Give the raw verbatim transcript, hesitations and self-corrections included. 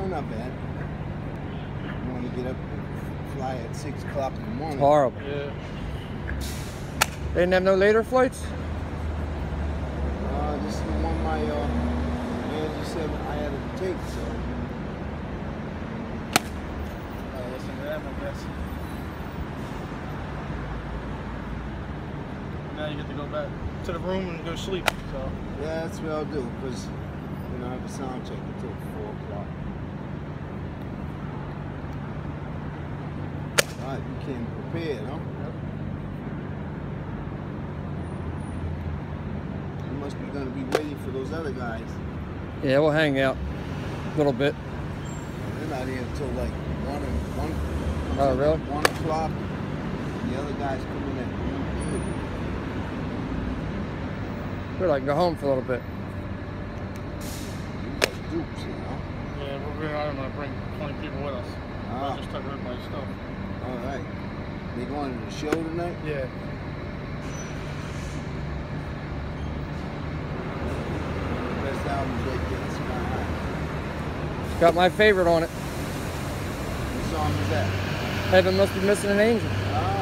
not bad. You want to get up and fly at six o'clock in the morning. It's horrible. Yeah. They didn't have no later flights? Uh, this is the one my uh, manager said I had to take, so. Uh, listen to them, I guess. Now you get to go back to the room and go sleep. So. Yeah, that's what I'll do, because you know, I have a sound check until four o'clock. All right, you came prepared, huh? Yep. You must be going to be waiting for those other guys. Yeah, we'll hang out a little bit. They're not here until like one and one. Oh, really? One o'clock. The other guys coming in at one. We'd like to go home for a little bit. These are dupes, you know. Yeah, we're really I'm gonna bring twenty people with us. Ah. I just took everybody's stuff. All right. They going to the show tonight? Yeah. Best albums right there. Sky High. It's got my favorite on it. What song is that? Heaven Must Be Missing an Angel. Ah.